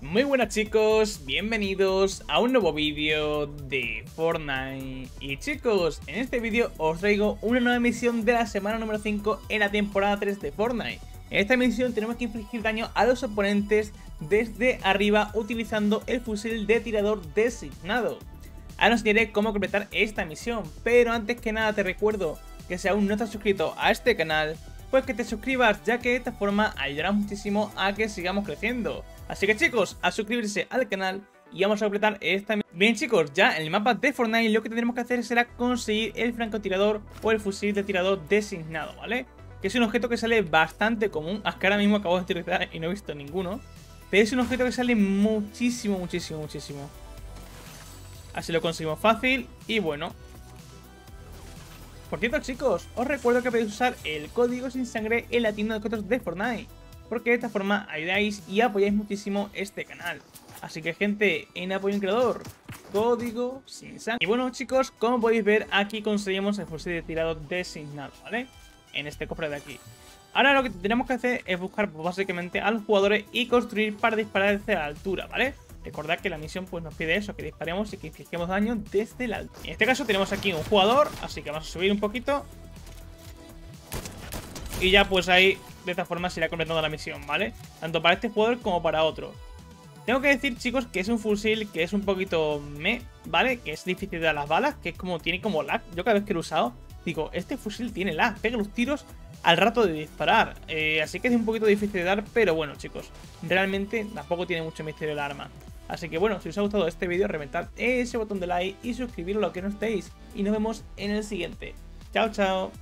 Muy buenas chicos, bienvenidos a un nuevo vídeo de Fortnite. Y chicos, en este vídeo os traigo una nueva misión de la semana número 5 en la temporada 3 de Fortnite. En esta misión tenemos que infligir daño a los oponentes desde arriba utilizando el fusil de tirador designado. Ahora os diré cómo completar esta misión, pero antes que nada te recuerdo que si aún no estás suscrito a este canal, pues que te suscribas, ya que de esta forma ayudará muchísimo a que sigamos creciendo. Así que chicos, a suscribirse al canal y vamos a completar esta misión. Bien chicos, ya en el mapa de Fortnite lo que tendremos que hacer será conseguir el francotirador o el fusil de tirador designado, ¿vale? Que es un objeto que sale bastante común, es que ahora mismo acabo de utilizar y no he visto ninguno. Pero es un objeto que sale muchísimo. Así lo conseguimos fácil y bueno. Por cierto chicos, os recuerdo que podéis usar el código sin sangre en la tienda de objetos de Fortnite, porque de esta forma ayudáis y apoyáis muchísimo este canal. Así que gente, en apoyo a un creador, código sin sangre. Y bueno chicos, como podéis ver aquí conseguimos el fusil de tirador designado, ¿vale? En este cofre de aquí. Ahora lo que tenemos que hacer es buscar básicamente a los jugadores y construir para disparar desde la altura, ¿vale? Recordad que la misión pues nos pide eso, que disparemos y que infligemos daño desde la altura. En este caso tenemos aquí un jugador, así que vamos a subir un poquito. Y ya pues ahí, de esta forma se irá completando la misión, ¿vale? Tanto para este jugador como para otro. Tengo que decir chicos que es un fusil que es un poquito ¿vale? Que es difícil de dar las balas, que es como, tiene como lag. Yo cada vez que lo he usado, digo, este fusil tiene lag, pega los tiros al rato de disparar. Así que es un poquito difícil de dar, pero bueno chicos, realmente tampoco tiene mucho misterio el arma. Así que bueno, si os ha gustado este vídeo, reventad ese botón de like y suscribiros a los que no estéis. Y nos vemos en el siguiente. Chao, chao.